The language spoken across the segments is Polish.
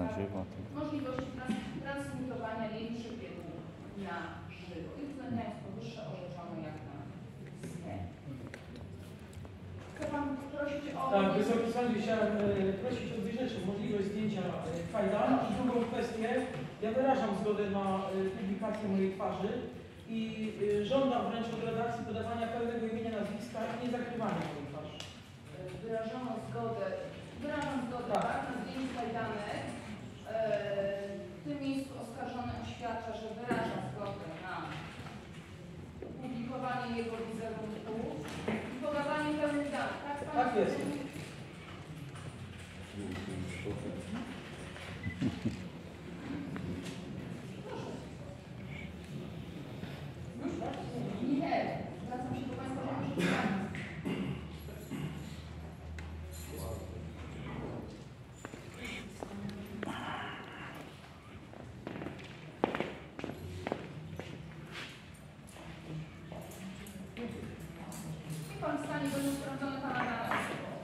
na żywo. Możliwości transmitowania jej przebiegu na żywo i uwzględniając powyższe orzeczono jak na schemie. Chcę Pan prosić o... Tak, Wysoki Sądzie, chciałem prosić o dwie rzeczy. Możliwość zdjęcia fajla i drugą kwestię. Ja wyrażam zgodę na publikację mojej twarzy i żądam wręcz od redakcji podawania pełnego imienia, nazwiska i nie zakrywania mojej twarzy. Wyrażam zgodę, tak, na zdjęciu kajdanek. W tym miejscu oskarżony oświadcza, że wyraża zgodę na publikowanie jego wizerunku i podawanie pełnych danych. Tak jest. Nie, zwracam się do Państwa, że Pan stanie będą sprawdzone Pana dane osobowe.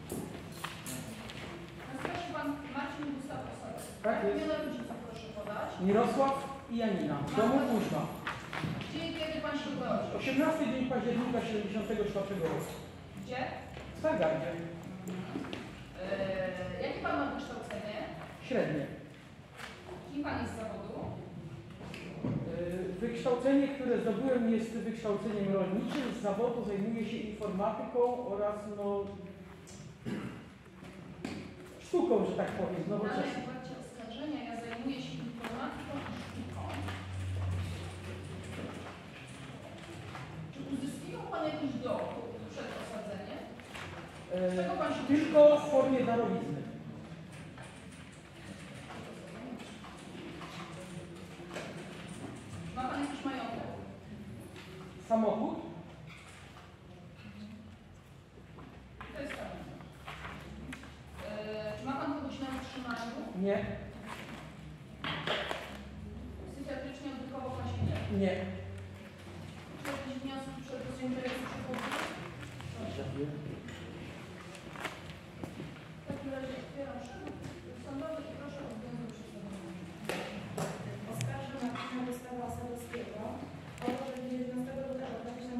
Nazywa się Pan Marcin Gustaw Osadek. Tak jest. Imiona rodziców proszę podać. Mirosław i Janina. Z domu Kuźma. Gdzie i kiedy Pan się urodził? 18 dzień października 1974 roku. Gdzie? W Stargardzie. Jakie Pan ma wykształcenie? Średnie. Kim Pan jest z zawodu? Wykształcenie, które zdobyłem, jest wykształceniem rolniczym. Z zawodu zajmuję się informatyką oraz sztuką, że tak powiem, Ale nowoczesną. w trakcie oskarżenia ja zajmuję się informatyką i sztuką. Czy uzyskiwał Pan jakiś dochód przed osadzeniem? Z czego Pan się Tylko w formie darowizny. Ma Pan jakiś majątek? Samochód? To jest tak. Czy ma Pan kogoś na utrzymaniu? Nie. Psychiatrycznie odwykowo Pan się nie. Nie. Czy jakiś wniosek przed rozdziałem przychodu? W takim razie otwieram przewód sądowy i proszę o odwiązać się Oskarża Marcina Gustawa Osadowskiego o to, że 19 lutego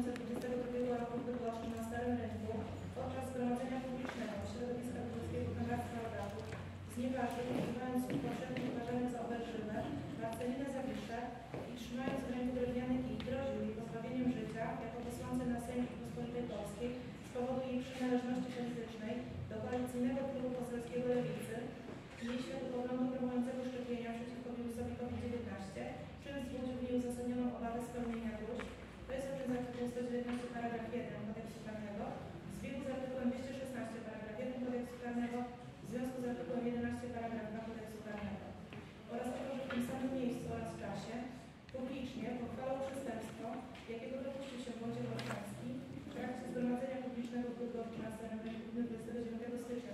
2022 roku wygłosił na Starym Rynku podczas zgromadzenia publicznego środowiska polskiego Kongresu Obradu znieważył, używając słów powszechnie uważanych za obelżywe, Marcelinę Zawiszę i trzymając w ręku drewniany kij, groził jej pozbawieniem życia jako posłance na Sejm Rzeczypospolitej Polskiej z powodu jej przynależności politycznej do koalicyjnego klubu poselskiego Lewicy i jej światopoglądu promującego szczepienia przeciwko wirusowi COVID-19, czym wzbudził nieuzasadnioną obawę spełnienia gruźb. To jest o tym z artykułu 119 paragraf 1 kodeksu karnego, w zbiegu z artykułem 216 paragraf 1 kodeksu karnego, w związku z artykułem 11 paragraf 2 kodeksu karnego. Oraz o to, że w tym samym miejscu oraz czasie publicznie pochwalał przestępstwo, jakiego dopuścił się Wojciech Olszański w trakcie zgromadzenia publicznego w Bydgoszczy na Starym Rynku 29 stycznia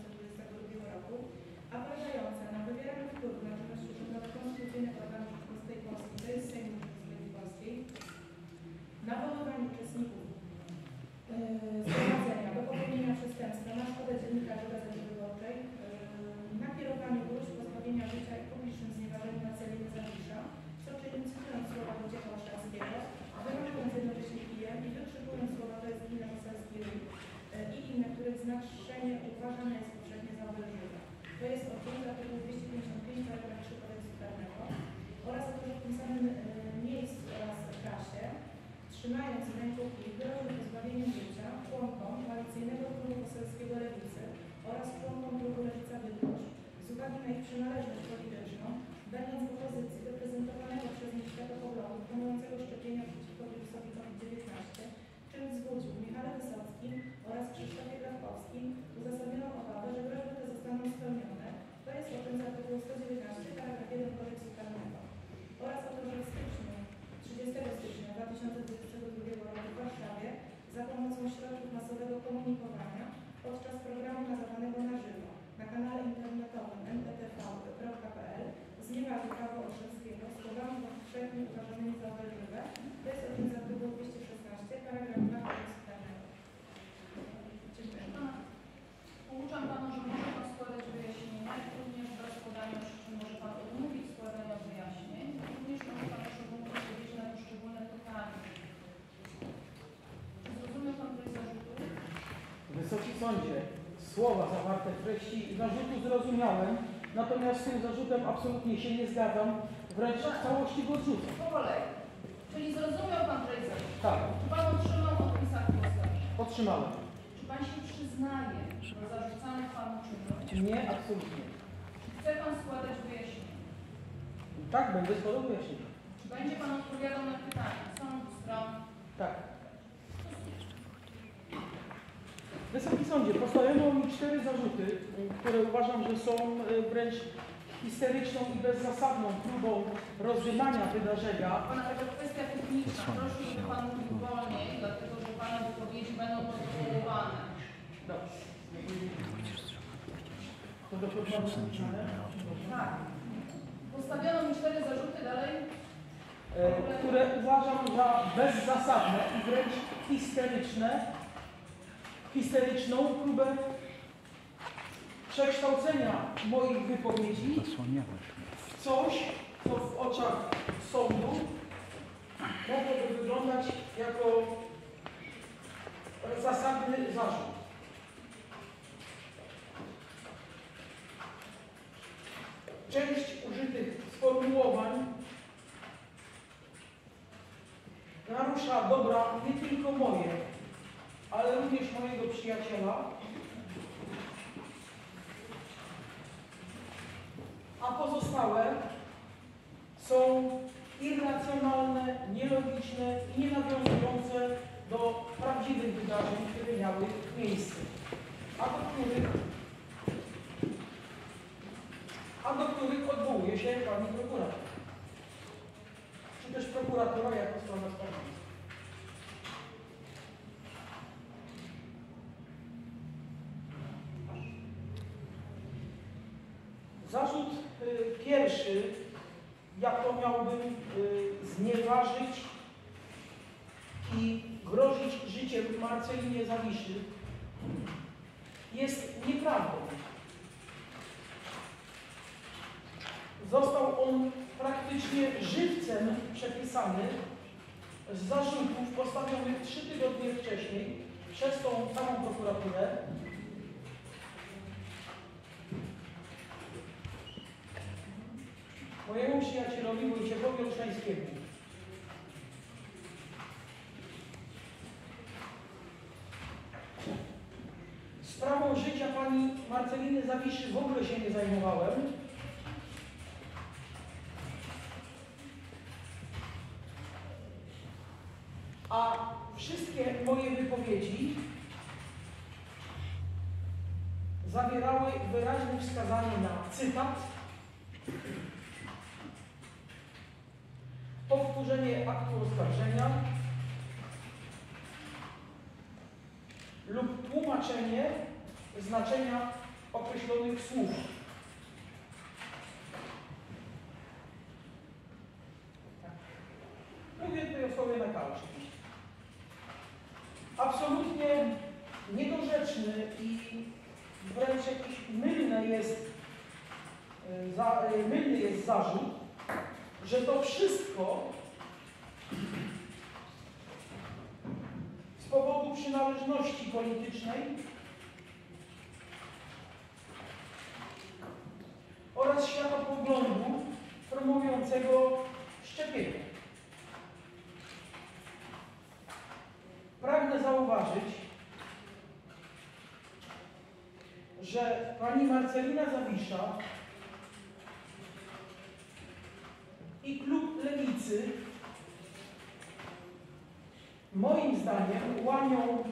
2022 roku, a polegające na wywieraniu wpływu na czynności urzędowe konstytucyjnych organów Rzeczypospolitej Polskiej, to jest Sejmu Rzeczypospolitej Polskiej, nawoływaniu uczestników zgromadzenia do popełnienia przestępstwa na szkodę dziennikarzy Gazety Wyborczej, nakierowaniu gruźb pozbawienia życia i publicznym znieważeniu Marceliny Zawisza, co czyniąc cytując słowa Wojciecha Olszewskiego, wynosząc jednocześnie kijem i wykrzykując słowa to jest gmina poselski i inne, których znaczenie uważane jest powszechnie za obelżywe. To jest odcinek artykułu 255 paragraf 3 kodeksu karnego oraz o to, że w tym samym miejscu oraz czasie, trzymając w ręku kij, groził pozbawieniem życia członkom koalicyjnego klubu poselskiego Lewicy oraz członkom klubu Lewica Bydgoszcz z uwagi na ich przynależność polityczną, będąc w opozycji do prezentowanego przez nich światopoglądu promującego szczepienia przeciwko wirusowi COVID-19, czym wzbudził Michale Wysockim oraz Krzysztofie Grafkowskim uzasadnioną obawę, że groźby te zostaną spełnione. To jest o tym z artykułu 119 paragraf 1 kodeksu karnego. Oraz o to, że w styczniu, 30 stycznia 2022 roku w Warszawie za pomocą środków masowego komunikowania podczas programu nadawanego na żywo na kanale internetowym mptv.pl znieważył prawo Olszewskiego słowami powszechnie uważanymi za obelżywe. To jest o tym z artykułu 216 paragraf 2 kodeksu karnego. Dziękuję. Pouczam Panu, że może Pan składać wyjaśnienia, jak również bez podania Sądzie, słowa zawarte w treści zarzutu zrozumiałem, natomiast z tym zarzutem absolutnie się nie zgadzam, wręcz w całości go odrzucam. Po kolei. Czyli zrozumiał Pan treść zarzutu. Tak, Czy Pan otrzymał odpis aktu oskarżenia? otrzymałem. Czy Pan się przyznaje do zarzucanych Panu czynów? Nie, absolutnie. Czy chce Pan składać wyjaśnienia? Tak, będę składał wyjaśnienia. Czy będzie Pan odpowiadał na pytania sądu, stron? Tak. Wysoki Sądzie, postawiono mi 4 zarzuty, które uważam, że są wręcz histeryczną i bezzasadną próbą rozdymania wydarzenia. Pana taka kwestia techniczna. Proszę, żeby Pan mówił wolniej, dlatego że Pana wypowiedzi będą protokołowane. Dobrze. To do programu napisane? Tak. Postawiono mi 4 zarzuty, dalej. Które uważam za bezzasadne i wręcz histeryczną próbę przekształcenia moich wypowiedzi w coś, co w oczach sądu mogłoby wyglądać jako zasadny zarzut. Część użytych sformułowań narusza dobra nie tylko moje, ale również mojego przyjaciela, a pozostałe są irracjonalne, nielogiczne i nie nawiązujące do prawdziwych wydarzeń, które miały miejsce, a do których odwołuje się pani prokurator, czy też prokuratora jako strona sprawy. Zarzut pierwszy, jak to miałbym znieważyć i grozić życiem Marcelinie Zawiszy, jest nieprawdą. Został on praktycznie żywcem przepisany z zarzutów postawionych 3 tygodnie wcześniej przez tą samą prokuraturę mojemu przyjacielowi Wojciechowi Olszańskiemu. Sprawą życia pani Marceliny Zawiszy w ogóle się nie zajmowałem. A wszystkie moje wypowiedzi zawierały wyraźne wskazanie na cytat, powtórzenie aktu oskarżenia lub tłumaczenie znaczenia określonych słów. Mówię tutaj o słowie na K oczywiście. Absolutnie niedorzeczny i wręcz jakiś mylny jest zarzut, że to wszystko z powodu przynależności politycznej oraz światopoglądu promującego szczepienie. Pragnę zauważyć, że pani Marcelina Zawisza i klub Lewicy moim zdaniem łamią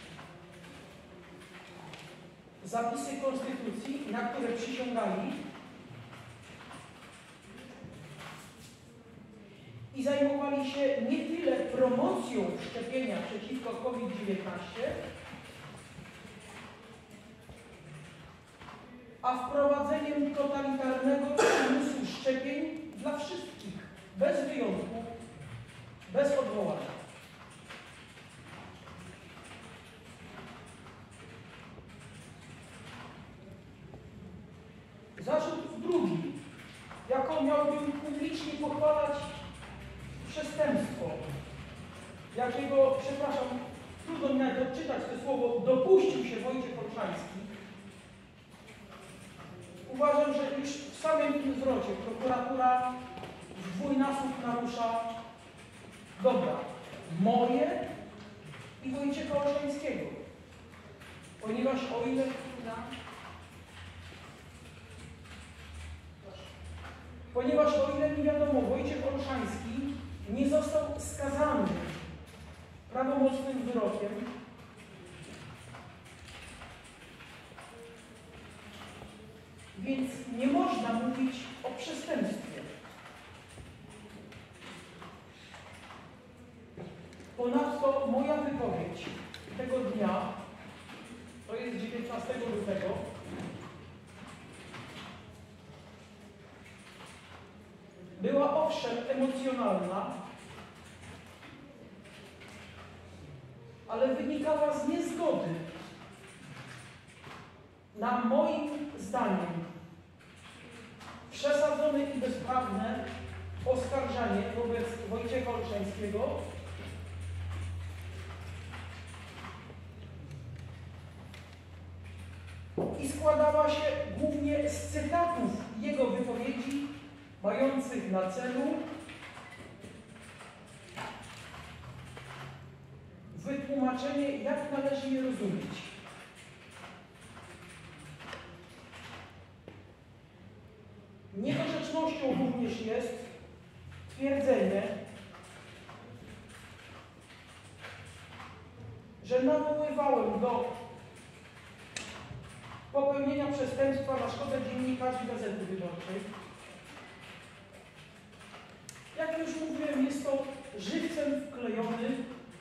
zapisy Konstytucji, na które przysięgali i zajmowali się nie tyle promocją szczepienia przeciwko COVID-19, a wprowadzeniem totalitarnego przymusu szczepień dla wszystkich, bez wyjątku, bez odwołania. Zarzut drugi, jaką miałbym publicznie pochwalać przestępstwo, jakiego, przepraszam, trudno mi nawet odczytać to słowo, dopuścił się Wojciech Olszański, uważam, że już w samym tym zwrocie prokuratura w dwójnasób narusza dobra moje i Wojciecha Olszańskiego. Ponieważ o ile mi wiadomo, Wojciech Olszański nie został skazany prawomocnym wyrokiem, więc nie można mówić o przestępstwie. Ponadto moja wypowiedź tego dnia, to jest 19 lutego, była owszem emocjonalna, ale wynikała z niezgody na moim zdaniem przesadzone i bezprawne oskarżanie wobec Wojciecha Olszańskiego i składała się głównie z cytatów jego wypowiedzi mających na celu wytłumaczenie, jak należy je rozumieć. Niedorzecznością również jest twierdzenie, że nawoływałem do popełnienia przestępstwa na szkodę dziennikarzy Gazety Wyborczej. Jak już mówiłem, jest to żywcem wklejony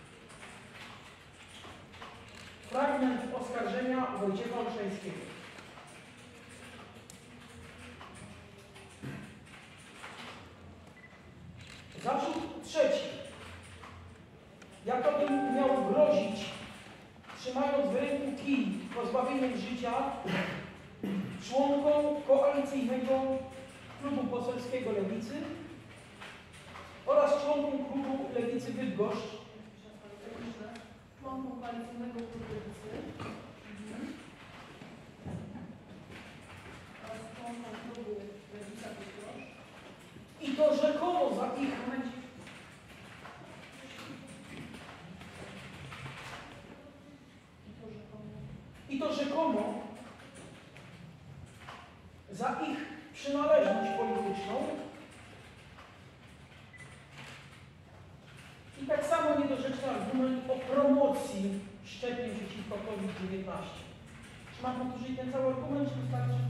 fragment oskarżenia Wojciecha Olszańskiego. Zarzut trzeci. Jakobym miał grozić, trzymając w ręku kij, pozbawieniem życia członkom koalicyjnego klubu poselskiego Lewicy oraz członkom klubu Lewicy Bydgoszcz. Członkom koalicyjnego klubu Lewicy oraz członkom klubu Lewica Bydgoszcz. I to rzekomo za ich za ich przynależność polityczną i tak samo niedorzeczny argument o promocji szczepień przeciwko COVID-19. Czy mam powtórzyć ten cały argument, czy wystarczy?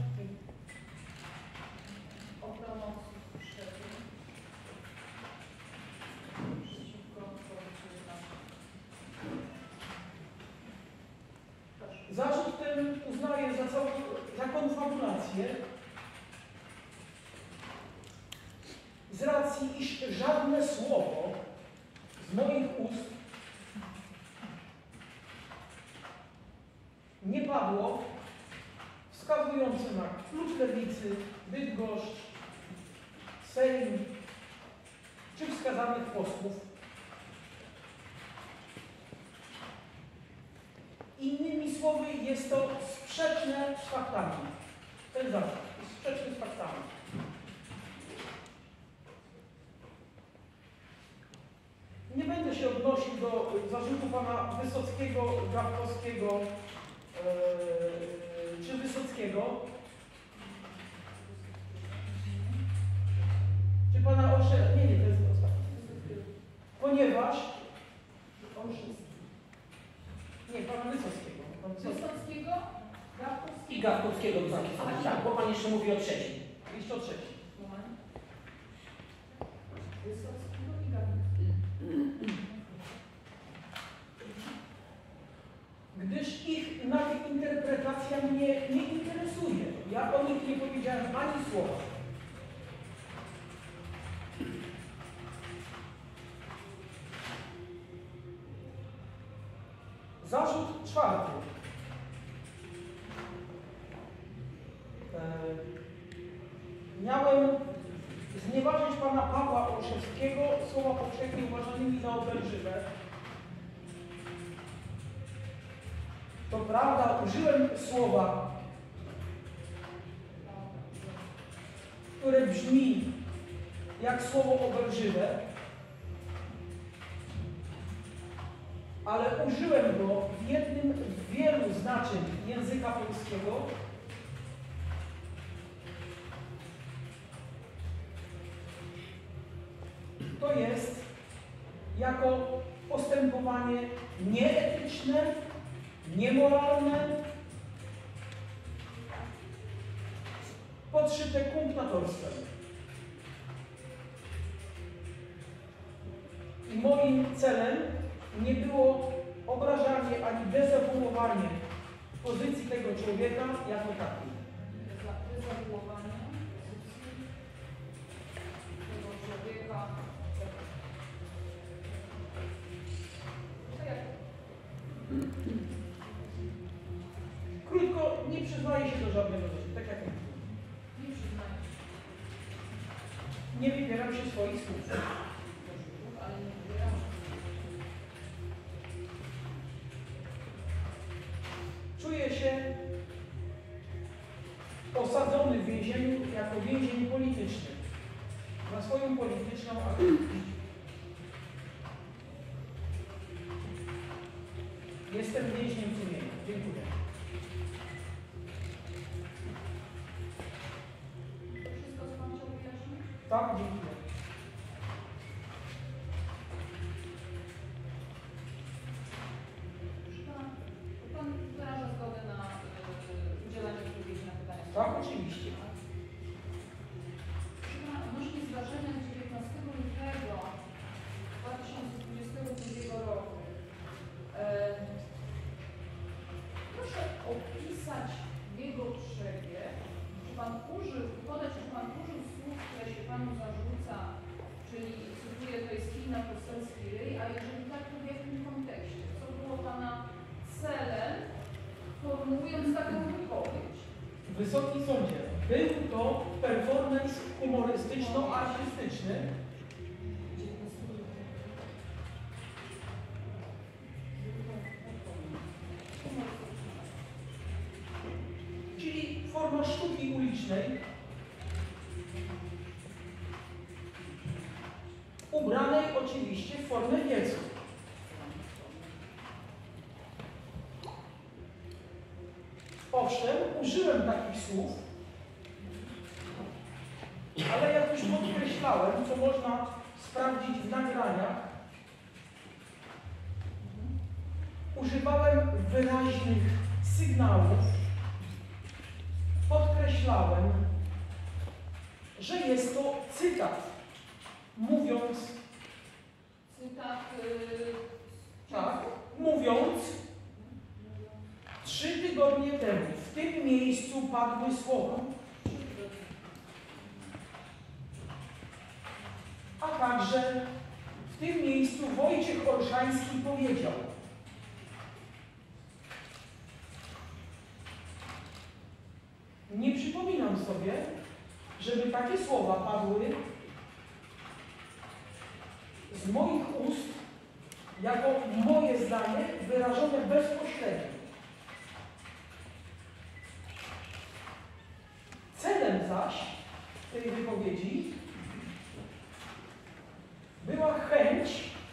O promocji szczepień przeciwko COVID-19. Zarzut ten uznaję za konfabulację z racji, iż żadne słowo z moich ust nie padło wskazujące na klub Lewicy, Bydgoszcz, Sejm czy wskazanych posłów. Innymi słowy, jest to sprzeczne z faktami. Ten zarzut jest sprzeczny z faktami. Nie będę się odnosił do zarzutu pana Wysockiego, Gawkowskiego czy Wysockiego, czy pana Olszewskiego. Nie, to jest ostatni. Ponieważ nie, pana Wysockiego. Wysockiego, Gawkowskiego. I Gawkowskiego, tak, bo pan jeszcze mówi o trzecim. Jeszcze o trzeci. Moment. Wysockiego i Gawkowskiego. Gdyż ich nadinterpretacja mnie nie interesuje. Ja o nich nie powiedziałem ani słowa. Zarzut czwarty. Miałem znieważyć pana Pawła Olszewskiego, słowa powszechnie uważanymi za obelżywe. To prawda, użyłem słowa, które brzmi jak słowo obelżywe, ale użyłem go w jednym z wielu znaczeń języka polskiego. To jest jako postępowanie nieetyczne, niemoralne, podszyte kumpnatorstwem. I moim celem nie było obrażanie ani dezawuowanie pozycji tego człowieka jako takiej. Dezawuowanie pozycji tego człowieka. Krótko, nie przyznaję się do żadnego rzeczy, tak jak mówię. Nie przyznaję się Nie wybieram się swoich słów. do Żydów, ale nie wybieram. Czuję się osadzony w więzieniu jako więzień polityczny. Na swoją polityczną aktywność. Jestem więźniem sumienia. Dziękuję. To wszystko, co Pan chciał wyjaśnić? Tak, dziękuję. Proszę Pana, Pan wyraża zgodę na udzielanie odpowiedzi na pytania. Tak, oczywiście. Proszę Pana, odnośnie zdarzenia 19 lutego 2022 roku. Proszę opisać jego przebieg. Czy Pan podać, czy Pan użył słów, które się Panu zarzuca, czyli cytuję, to jest kij na poselski ryj, a jeżeli tak, to w jakim kontekście? Co było Pana celem, formułując taką wypowiedź? Wysoki Sądzie, był to performance humorystyczno-artystyczny, czyli forma sztuki ulicznej, ubranej oczywiście w formę wiecu. Owszem, użyłem takich słów, ale jak już podkreślałem, co można sprawdzić w nagraniach, używałem wyraźnych sygnałów, podkreślałem, że jest to cytat, mówiąc, tak, mówiąc, 3 tygodnie temu w tym miejscu padły słowa, a także w tym miejscu Wojciech Olszański powiedział: nie przypominam sobie, żeby takie słowa padły z moich ust jako moje zdanie wyrażone bezpośrednio. Celem zaś tej wypowiedzi była chęć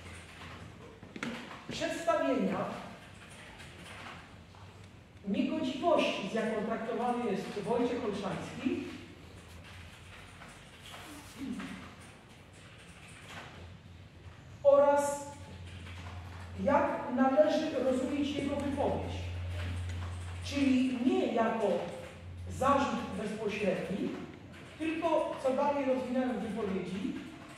przedstawienia niegodziwości, z jaką traktowany jest Wojciech Olszański, oraz jak należy rozumieć jego wypowiedź. Czyli nie jako zarzut bezpośredni, tylko, co dalej rozwinąłem w wypowiedzi,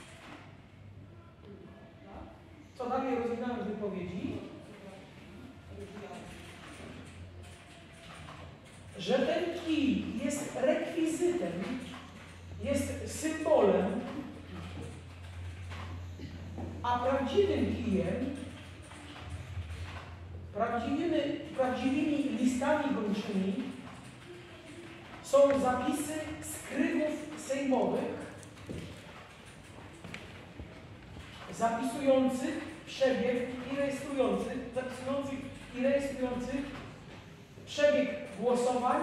że ten kij jest rekwizytem, jest symbolem, a prawdziwym kijem, prawdziwymi listami gończymi są zapisy skrygów sejmowych zapisujących przebieg i rejestrujących przebieg głosowań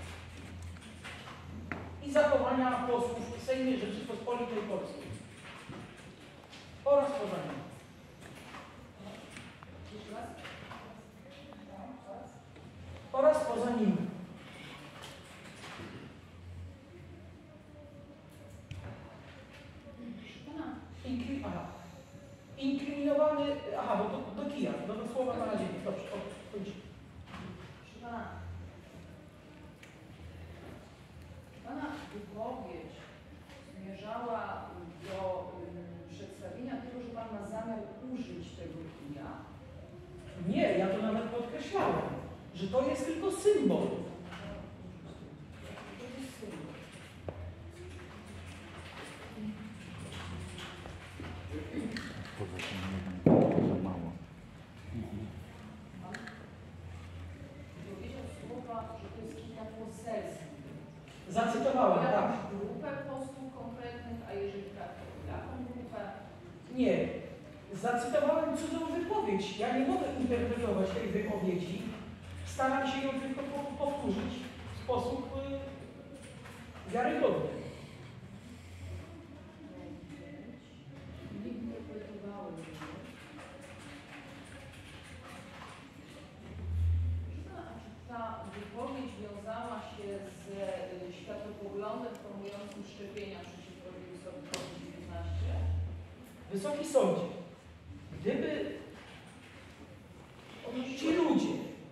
i zachowania posłów w Sejmie Rzeczypospolitej Polskiej oraz poza nim. Jeszcze raz? Oraz poza nim. Pana, Inkryminowany, bo do kija, do słowa na razie nie. Dobrze, kończę. proszę pana, pana wypowiedź zmierzała do przedstawienia tego, że pan ma zamiar użyć tego kija. Nie, ja to nawet podkreślałem, że to jest tylko symbol. To jest symbol. Poza tym nie wiem, za mało. Pan powiedział słowa, że to jest kija poselski. Zacytowałem, tak. Jakąś grupę posłów konkretnych, a jeżeli tak, to jaką grupę? Nie. Zacytowałem cudzą wypowiedź. Ja nie mogę interpretować tej wypowiedzi. Staram się ją tylko powtórzyć w sposób wiarygodny. Nie interpretowałem tego. A czy ta wypowiedź wiązała się z światopoglądem promującym szczepienia przeciwko wirusowi COVID-19? Wysoki Sądzie, gdyby ci ludzie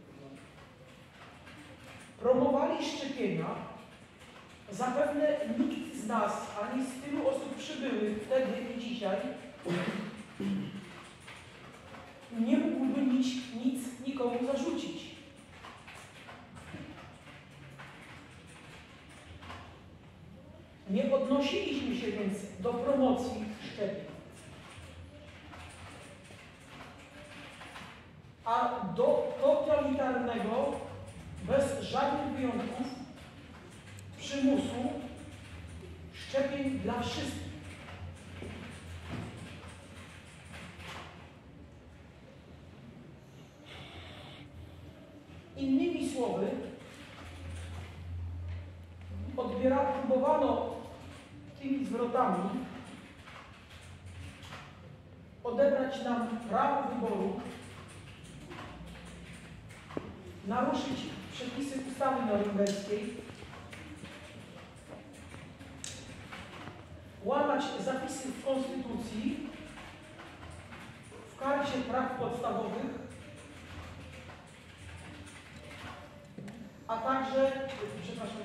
promowali szczepienia, zapewne nikt z nas, ani z tylu osób przybyłych wtedy i dzisiaj, nie mógłby nic nikomu zarzucić. Nie odnosiliśmy się więc do promocji szczepień. A do totalitarnego, bez żadnych wyjątków, przymusu szczepień dla wszystkich. Innymi słowy, próbowano tymi zwrotami odebrać nam prawo wyboru, naruszyć przepisy ustawy norymberskiej, łamać zapisy w Konstytucji, w Karcie Praw Podstawowych, a także, przepraszam,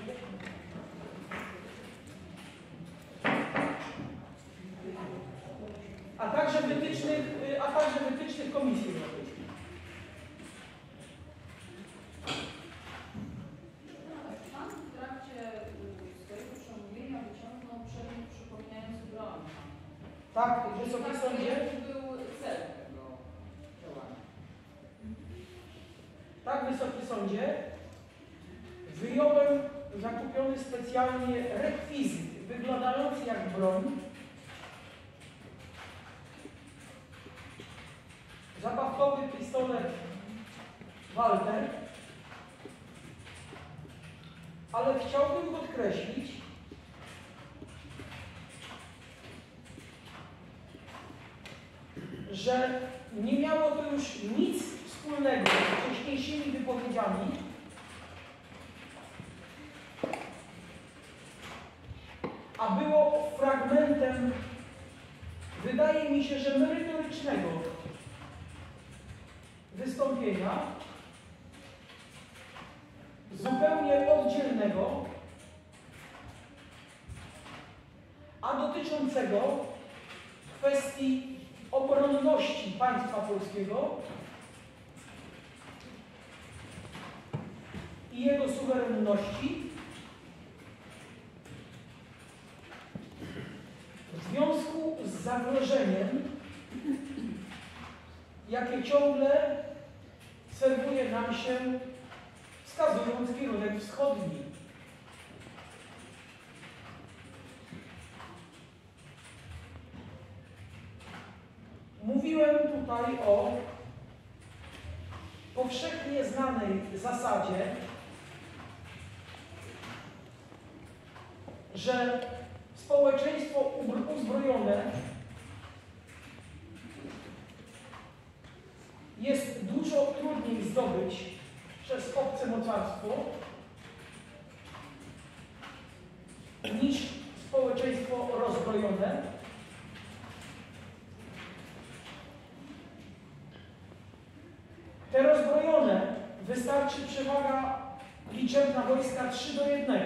a także wytycznych Komisji Europejskiej. Pan w trakcie swojego przemówienia wyciągnął przedmiot przypominający broń. Tak, Wysoki Sądzie. Jaki był cel tego działania? Tak, Wysoki Sądzie. Wyjąłem zakupiony specjalnie rekwizyt wyglądający jak broń. Zabawkowy pistolet Walter. Ale chciałbym podkreślić, że nie miało to już nic wspólnego z wcześniejszymi wypowiedziami, a było fragmentem, wydaje mi się, że merytorycznego wystąpienia, zupełnie oddzielnego, a dotyczącego kwestii obronności państwa polskiego i jego suwerenności w związku z zagrożeniem, jakie ciągle serwuje nam się, wskazując kierunek wschodni. Mówiłem tutaj o powszechnie znanej zasadzie, że społeczeństwo uzbrojone jest dużo trudniej zdobyć przez obce mocarstwo niż społeczeństwo rozbrojone. Te rozbrojone wystarczy przewaga liczebna wojska 3:1.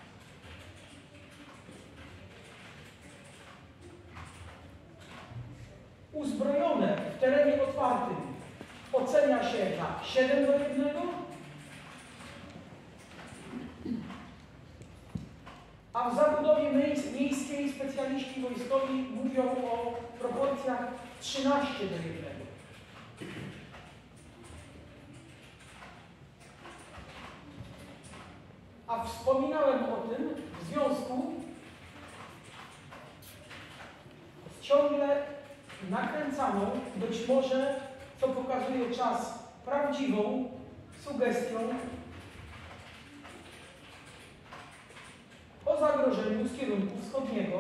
Uzbrojone w terenie otwartym ocenia się na 7:1, a w zabudowie miejskiej specjaliści wojskowi mówią o proporcjach 13:1. A wspominałem o tym w związku z ciągle nakręcaną, być może, co pokazuje czas, prawdziwą sugestią o zagrożeniu z kierunku wschodniego,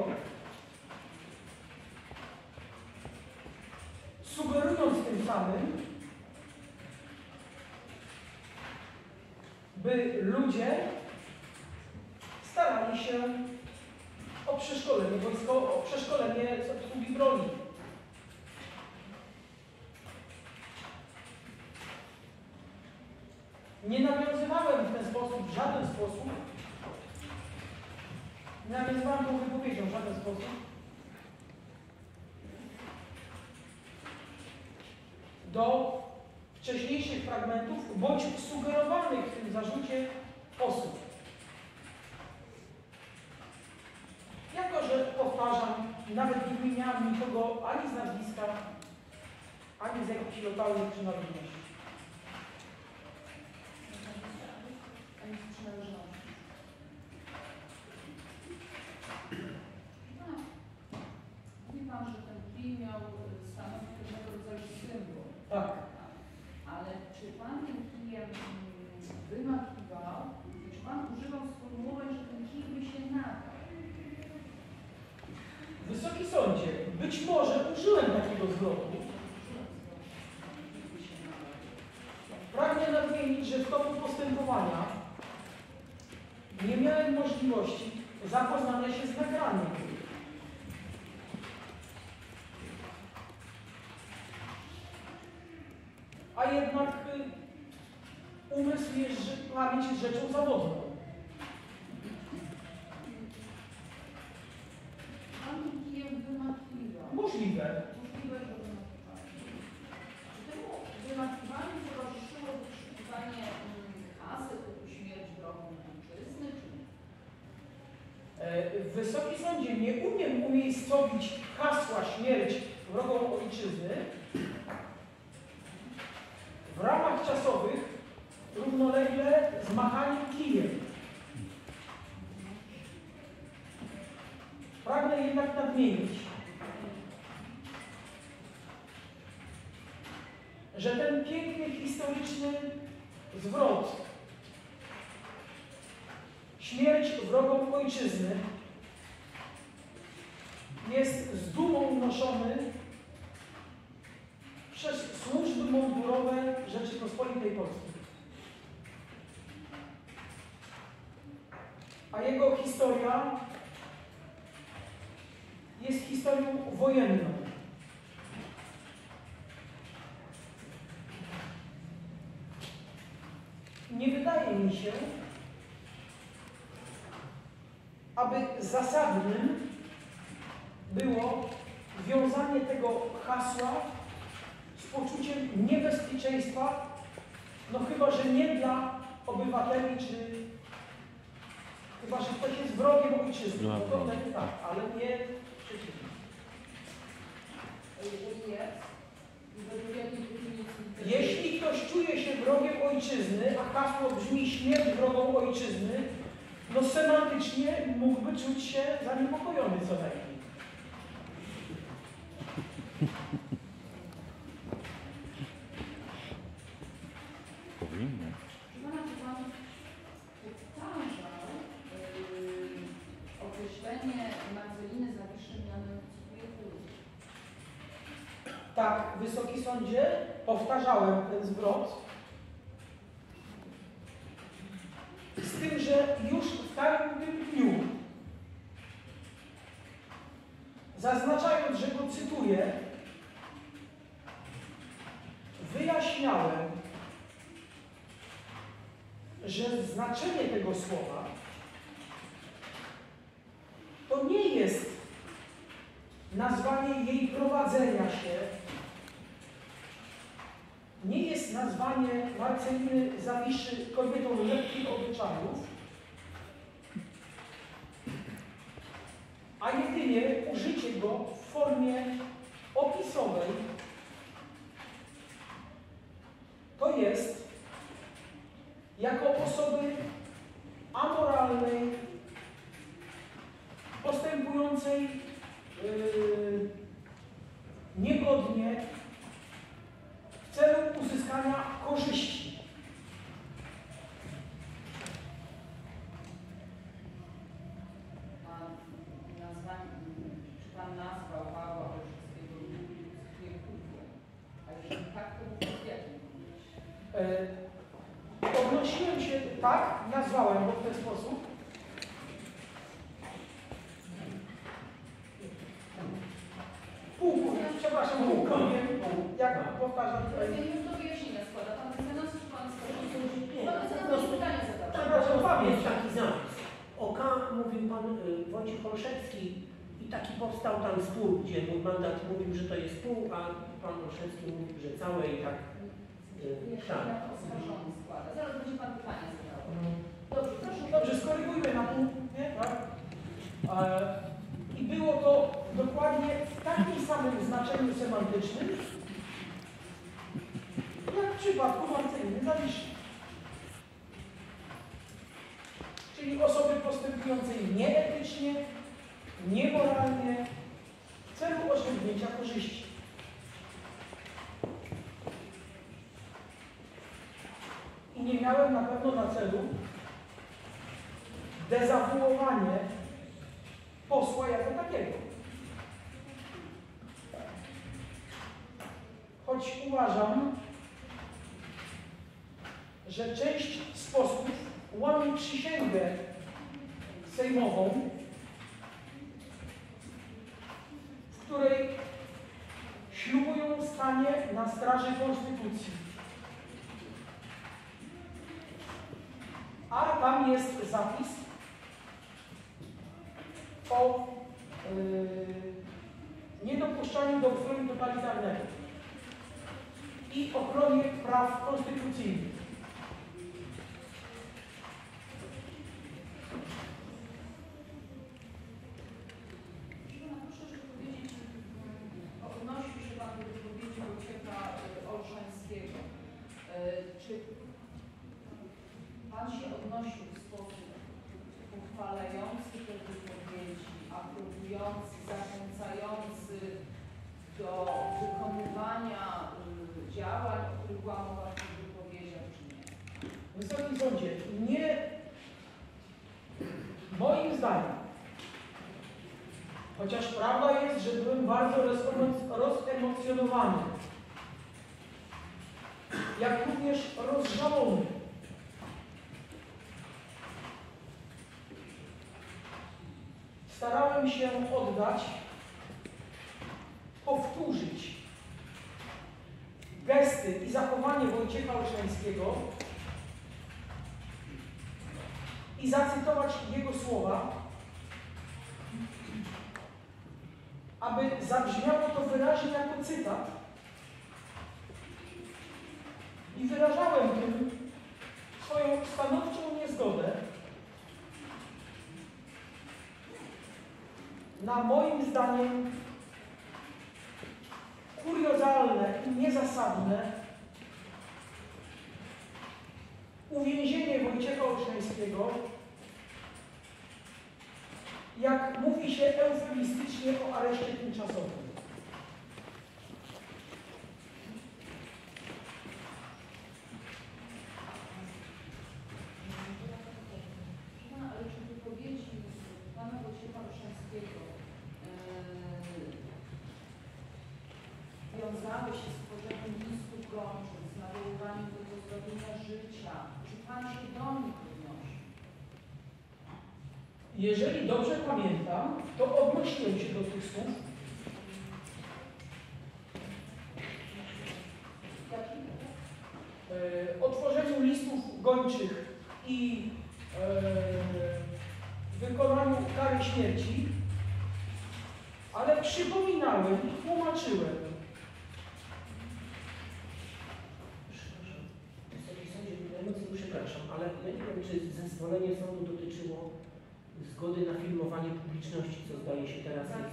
sugerując tym samym, by ludzie starali się o przeszkolenie wojskowe, o przeszkolenie z obsługi broni. Nie nawiązywałem w ten sposób, w żaden sposób, nie nawiązywałem tą wypowiedzią w żaden sposób do wcześniejszych fragmentów bądź sugerowanych w tym zarzucie osób. Jako że powtarzam, nawet nie wymieniałem nikogo ani z nazwiska, ani z jakichś lokalnych przynależności. Ani z przynależności. Mówi Pan, że ten kij miał stanowić pewnego rodzaju symbol. Tak. Ale czy Pan tym kijem wymakiwał, czy Pan używał sformułowań, że ten kij by się nadał? Wysoki Sądzie, być może użyłem takiego zwrotu. Pragnę nadmienić, że w toku postępowania nie miałem możliwości zapoznania się z nagraniem. A jednak umysł pamięć jest rzeczą zawodną. Pan tym kijem wymakiwał. Możliwe. Możliwe, że wymakiwał. Czy temu wymakiwaniu towarzyszyło wyszukiwanie hasy typu śmierć wrogom ojczyzny, czy nie? Wysoki Sądzie, nie umiem umiejscowić hasła śmierć wrogom ojczyzny w ramach czasowych równolegle z machaniem kijem. Pragnę jednak nadmienić, że ten piękny historyczny zwrot śmierć wrogom ojczyzny jest z dumą noszony przez służby mundurowe Rzeczypospolitej Polskiej. A jego historia jest historią wojenną. Nie wydaje mi się, aby zasadnym było wiązanie tego hasła z poczuciem niebezpieczeństwa, no chyba że nie dla obywateli, czy chyba że ktoś jest wrogiem ojczyzny. No to wtedy tak, ale nie przeciwnie. A jeżeli jest, według jakiej definicji? Jeśli ktoś czuje się wrogiem ojczyzny, a hasło brzmi śmierć wrogom ojczyzny, no semantycznie mógłby czuć się zaniepokojony co najmniej. Tak, Wysoki Sądzie, powtarzałem ten zwrot. Z tym, że już w tamtym dniu, zaznaczając, że go cytuję, wyjaśniałem, że znaczenie tego słowa to nie jest nazwanie jej prowadzenia się, nie jest nazwanie Marceliny Zawiszy kobietą lekkich obyczajów, a jedynie użycie go w formie opisowej, to jest jako osoby amoralnej, postępującej niegodnie w celu uzyskania korzyści. Czy Pan nazwał Pawła Olszewskiego ludzkie? A jeżeli tak, to w jakim kontekście? Odnosiłem się, tak, nazwałem go w ten sposób. Przepraszam, półkowiem, jak powtarzam tutaj. Ja to wyjaśnienia składa. Pan mecenas czy Pan Pan mecenas pytanie zadał. Przepraszam, pamięć. Jest taki zapis. OK, mówił pan Wojciech Olszewski i taki powstał tam spór, gdzie mój mandat mówił, że to jest pół, a pan Olszewski mówił, że całe i tak. Wyjaśnienia oskarżony składa. Zaraz będzie Pan pytanie zadał. Dobrze, proszę. Dobrze, skorygujmy na pół, nie? Tak? I było to dokładnie w takim samym znaczeniu semantycznym, jak w przypadku Marceliny Zawiszy. Czyli osoby postępującej nieetycznie, niemoralnie, w celu osiągnięcia korzyści. I nie miałem na pewno na celu dezawuowanie posła jako takiego. Choć uważam, że część z posłów łamie przysięgę sejmową, w której ślubują stanie na straży Konstytucji. A tam jest zapis o niedopuszczaniu do ustroju totalitarnego i ochronie praw konstytucyjnych. Proszę jeszcze powiedzieć, odnosił się Pan do wypowiedzi Wojciecha Olszańskiego. Czy Pan się odnosił w sposób uchwalający te wypowiedzi, aprobujący, zachęcający do wykonywania działań, o których była mowa w tych wypowiedziach, czy nie? Wysoki Sądzie, nie, moim zdaniem, chociaż prawda jest, że byłem bardzo rozemocjonowany, jak również rozżalony. Starałem się oddać, powtórzyć gesty i zachowanie Wojciecha Olszańskiego i zacytować jego słowa, aby zabrzmiało to wyraźnie jako cytat i wyrażałem tym swoją stanowczą niezgodę na moim zdaniem kuriozalne i niezasadne uwięzienie Wojciecha Olszańskiego, jak mówi się eufemistycznie o areszcie tymczasowym. Ale czy wypowiedzi Pana Wojciecha Olszańskiego wiązały napirowanie do pozbawienia życia. Czy Pan się do nich odnosi? Jeżeli dobrze pamiętam, to odnosiłem się do tych słów. O tworzeniu listów gończych i wykonaniu kary śmierci, ale przypominałem i tłumaczyłem. Wysoki Sądzie, najmocniej przepraszam, ale ja nie wiem, czy zezwolenie sądu dotyczyło zgody na filmowanie publiczności, co zdaje się teraz jest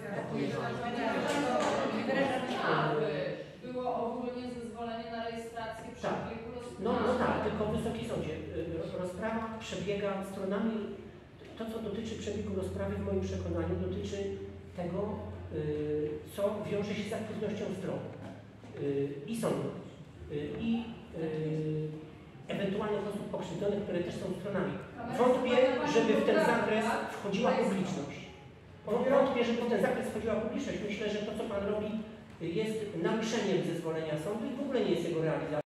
Aby było ogólnie zezwolenie na rejestrację przebiegu rozprawy. No tak, tylko Wysoki Sądzie, rozprawa przebiega stronami, to co dotyczy przebiegu rozprawy w moim przekonaniu dotyczy tego, co wiąże się z aktywnością stron i sądu i ewentualnych osób pokrzywdzonych, które też są stronami. Wątpię, żeby w ten zakres wchodziła publiczność. Wątpię, żeby w ten zakres wchodziła publiczność. Myślę, że to, co Pan robi, jest naruszeniem zezwolenia sądu i w ogóle nie jest jego realizacją.